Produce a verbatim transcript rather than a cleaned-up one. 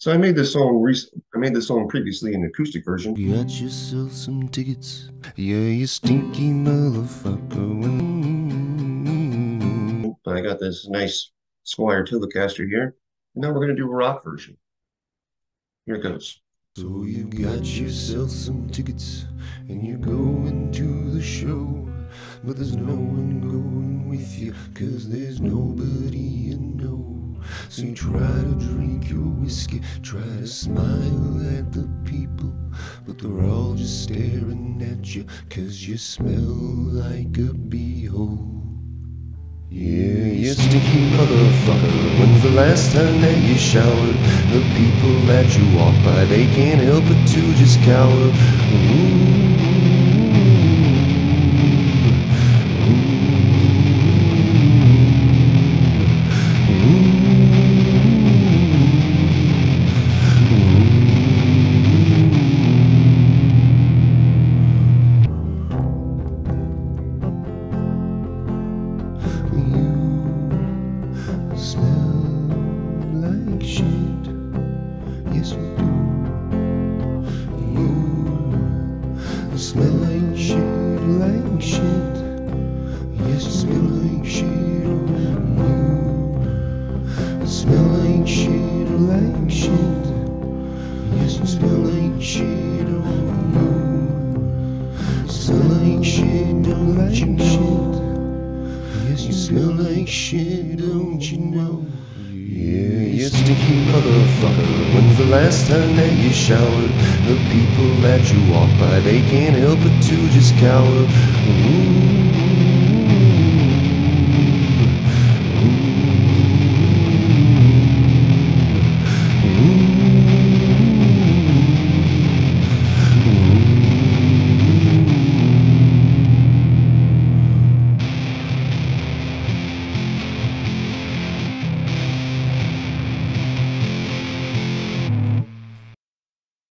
So I made this song rec- I made this song previously in the acoustic version. You got yourself some tickets, yeah, you stinky motherfucker. But I got this nice Squire Telecaster here. And now we're gonna do a rock version. Here it goes. So you got yourself some tickets, and you're going to the show. But there's no one going with you, cause there's nobody you know. So you try to drink your whiskey, try to smile at the people, but they're all just staring at you, cause you smell like a beehole. Yeah, you stinky motherfucker. When's the last time that you showered? The people that you walk by, they can't help but to just cower. Ooh. Smell like shit, like shit. Yes, you smell like shit on you. Smell like shit, like shit. Yes, you smell like shit on you. Smell like shit, don't you know? Yes, you smell like shit, don't you know? Yeah, you stinky motherfucker. When's the last time that you showered? The people that you walk by, they can't help but to just cower. Ooh.